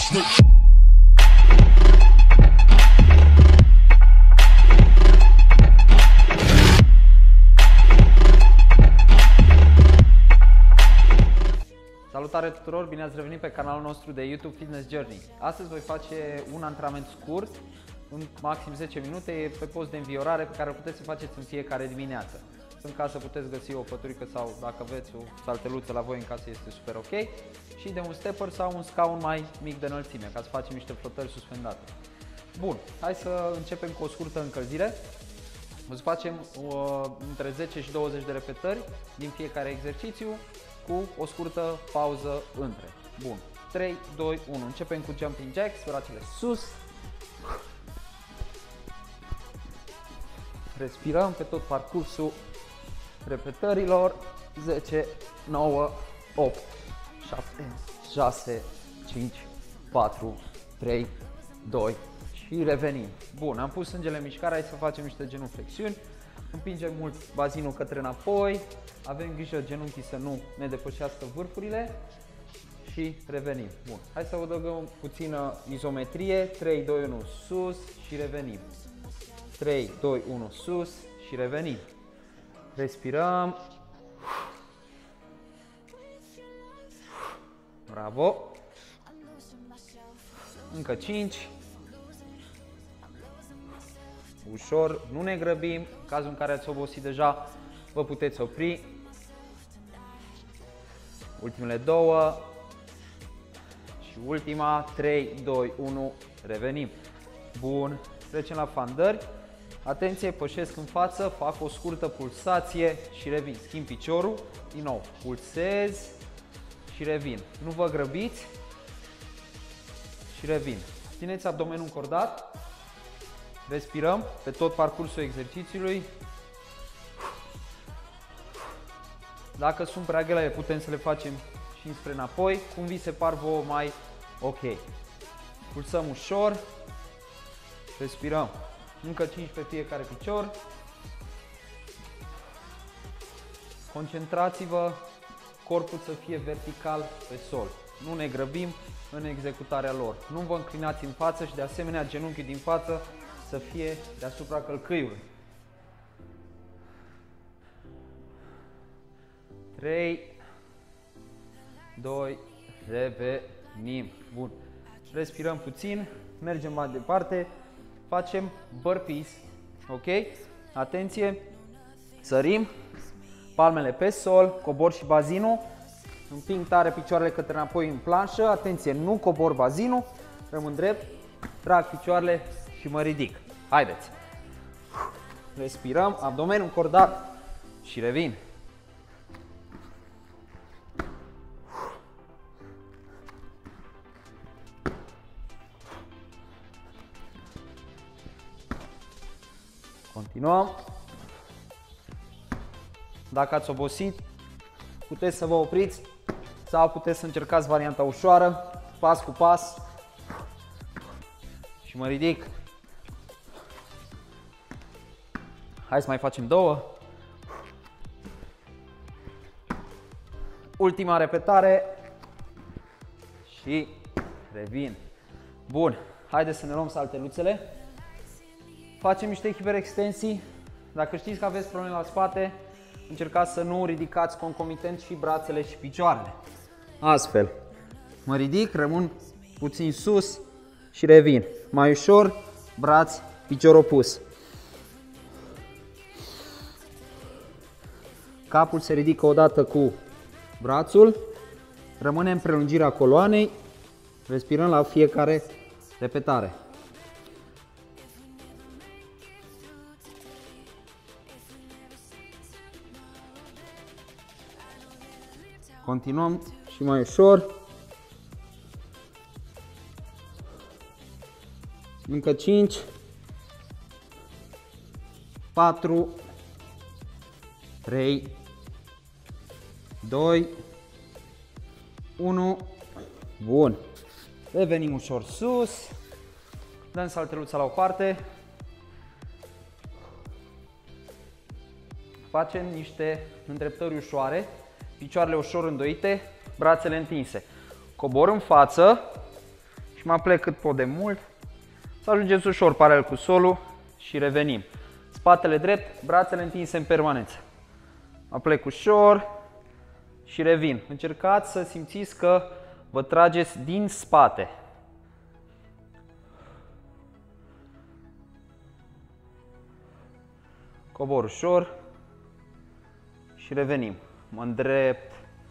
Salutare tuturor, bine ați revenit pe canalul nostru de YouTube Fitness Journey. Astăzi voi face un antrenament scurt, în maxim 10 minute, pe post de înviorare pe care îl puteți să faceți în fiecare dimineață. În casă puteți găsi o păturică sau dacă aveți o salteluță la voi în casă este super ok. Și de un stepper sau un scaun mai mic de înălțime, ca să facem niște flotări suspendate. Bun, hai să începem cu o scurtă încălzire. O să facem între 10 și 20 de repetări din fiecare exercițiu, cu o scurtă pauză între. Bun. 3, 2, 1. Începem cu jumping jacks, brațele sus. Respirăm pe tot parcursul repetărilor. 10, 9, 8, 7, 6, 5, 4, 3, 2 și revenim. Bun, am pus sângele în mișcare, hai să facem niște genuflexiuni. Împingem mult bazinul către înapoi, avem grijă genunchii să nu ne depășească vârfurile și revenim. Bun, hai să adăugăm puțină izometrie, 3, 2, 1, sus și revenim. 3, 2, 1, sus și revenim. Respirăm. Bravo. Încă 5. Ușor, nu ne grăbim, în cazul în care ați obosit deja, vă puteți opri. Ultimele două și ultima, 3, 2, 1, revenim. Bun, trecem la fandări. Atenție, pășesc în față, fac o scurtă pulsație și revin. Schimb piciorul, din nou, pulsez și revin. Nu vă grăbiți și revin. Țineți abdomenul încordat. Respirăm pe tot parcursul exercițiului. Dacă sunt prea grele, putem să le facem și înspre înapoi, cum vi se par vouă mai ok. Pulsăm ușor. Respirăm. Încă 5 pe fiecare picior. Concentrați-vă, corpul să fie vertical pe sol. Nu ne grăbim în executarea lor. Nu vă înclinați în față și de asemenea genunchii din față să fie deasupra călcâiului. 3, 2, revenim. Bun. Respirăm puțin, mergem mai departe, facem burpees. Ok? Atenție, sărim, palmele pe sol, cobor și bazinul, împing tare picioarele către înapoi în planșă, atenție, nu cobor bazinul, rămân drept, trag picioarele și mă ridic. Haideți! Respirăm, abdomenul încordat și revin. Continuăm. Dacă ați obosit, puteți să vă opriți sau puteți să încercați varianta ușoară, pas cu pas. Și mă ridic. Hai să mai facem două. Ultima repetare. Și revin. Bun. Haideți să ne luăm salteluțele. Facem niște hiperextensii. Dacă știți că aveți probleme la spate, încercați să nu ridicați concomitent și brațele și picioarele. Astfel. Mă ridic, rămân puțin sus și revin. Mai ușor, braț, picior opus. Capul se ridică odată cu brațul, rămâne în prelungirea coloanei, respirăm la fiecare repetare. Continuăm și mai ușor. Încă 5, 4, 3, 2, 1. Bun. Revenim ușor sus. Dăm salteluța la o parte. Facem niște îndreptări ușoare. Picioarele ușor îndoite, brațele întinse. Cobor în față și și mă plec cât pot de mult, să ajungeți ușor paralel cu solul și revenim. Spatele drept, brațele întinse în permanență. Mă plec ușor și revin. Încercați să simțiți că vă trageți din spate. Cobor ușor și revenim. Mă îndrept.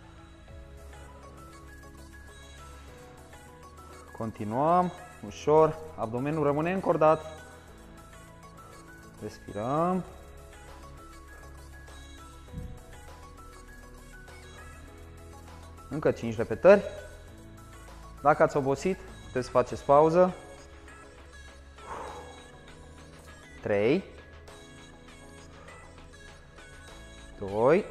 Continuăm ușor. Abdomenul rămâne încordat. Respirăm. Încă 5 repetări. Dacă ați obosit, puteți să faceți pauză. 3, 2,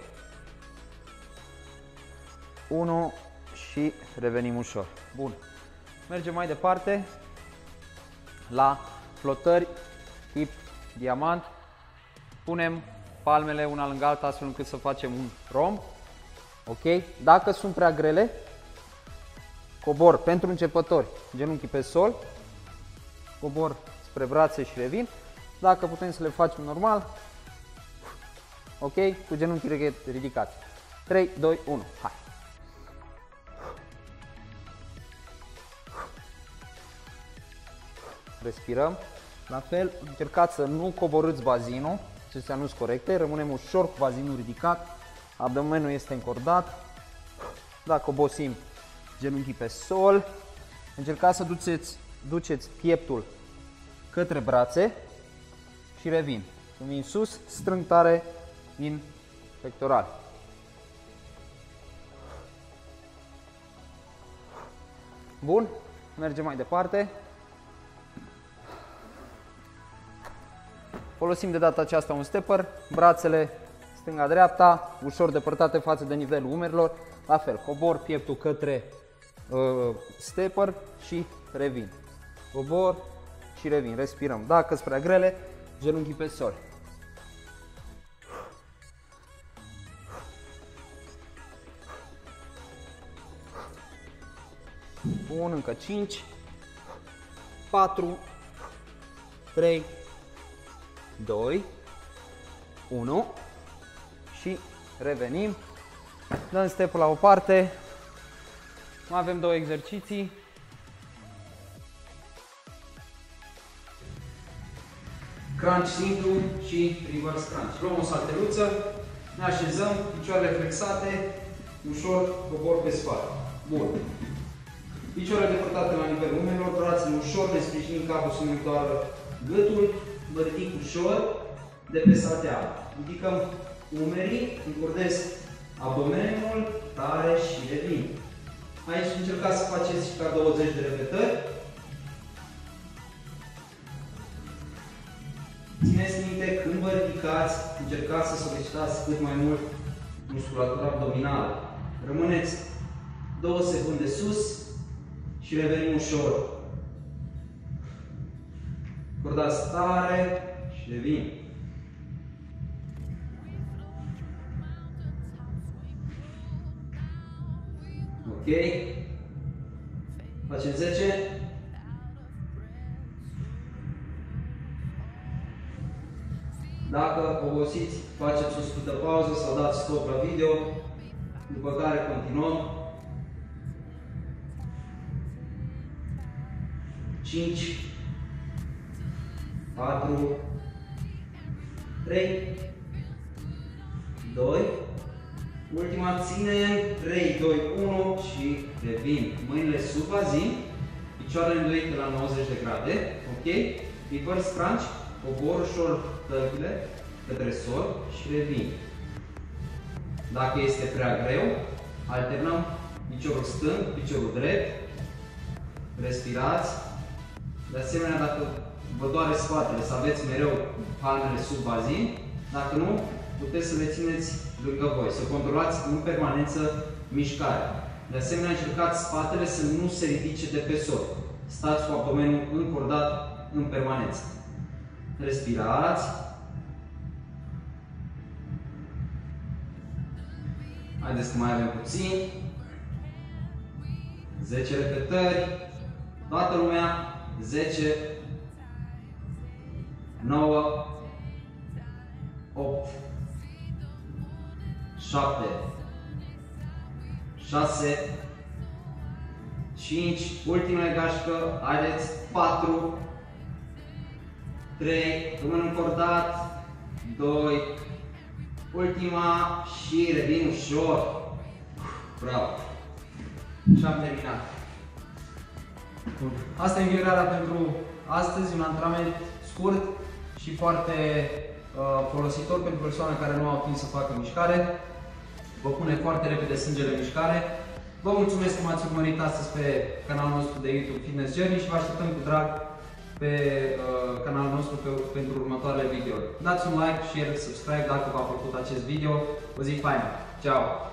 1 și revenim ușor. Bun. Mergem mai departe la flotări tip diamant. Punem palmele una lângă alta astfel încât să facem un romb. Ok? Dacă sunt prea grele, cobor pentru începători, genunchii pe sol, cobor spre brațe și revin. Dacă putem să le facem normal, ok? Cu genunchii ridicați. 3, 2, 1, hai! Respirăm. La fel, încercați să nu coborâți bazinul, acestea nu sunt corecte, rămânem ușor cu bazinul ridicat, abdomenul este încordat. Dacă obosim, genunchii pe sol, încercați să duceți pieptul către brațe și revin. Când vin sus, strâng tare din pectorali. Bun, mergem mai departe. Folosim de data aceasta un stepper, brațele stânga-dreapta, ușor depărtate față de nivelul umerilor. La fel, cobor pieptul către stepper și revin. Cobor și revin, respirăm. Dacă sunt prea grele, genunchii pe sol. Bun, încă 5, 4, 3, 2, 1 și revenim. Dăm stepul la o parte. Mai avem două exerciții. Crunch simplu și reverse crunch. Luăm o salteluță, ne așezăm, picioarele flexate, ușor cobor pe spate. Bun. Picioarele depărtate la nivelul umerilor, brațele ușor, ne sprijinim capul să nu doară gâtul, mă ridic ușor de pe salteală. Ridicăm umerii, încordez abdomenul, tare și revin. Aici încercați să faceți și ca 20 de repetări. Țineți minte, când vă ridicați, încercați să solicitați cât mai mult musculatura abdominală. Rămâneți 2 secunde sus și revenim ușor. Încordați tare și revin. Ok? Facem 10. Dacă obosiți, faceți o scurtă pauză sau dați stop la video, după care continuăm. 5, 4, 3, 2, ultima ținem, 3, 2, 1 și revin. Mâinile sub bazin, picioarele îndoite la 90 de grade, ok? Reverse crunch, cobor ușor tălpile către sol și revin. Dacă este prea greu, alternăm piciorul stâng, piciorul drept, respirați. De asemenea, dacă vă doare spatele, să aveți mereu palmele sub bazin, dacă nu, puteți să le țineți lângă voi, să controlați în permanență mișcarea. De asemenea, încercați spatele să nu se ridice de pe sol. Stați cu abdomenul încordat în permanență. Respirați. Haideți că mai avem puțin. 10 repetări. Toată lumea, 10, 9, 8, 7, 6, 5, ultimele gașcă, haideți, 4, 3, rămân încordat, 2, ultima și revin ușor. Bravo! Și am terminat. Bun. Asta e înviorarea pentru astăzi, un antrenament scurt și foarte folositor pentru persoane care nu au timp să facă mișcare. Vă pune foarte repede sângele în mișcare. Vă mulțumesc că m-ați urmărit astăzi pe canalul nostru de YouTube Fitness Journey și vă așteptăm cu drag pe canalul nostru pentru următoarele videouri. Dați un like, share, subscribe dacă v-a plăcut acest video. O zi faină! Ciao!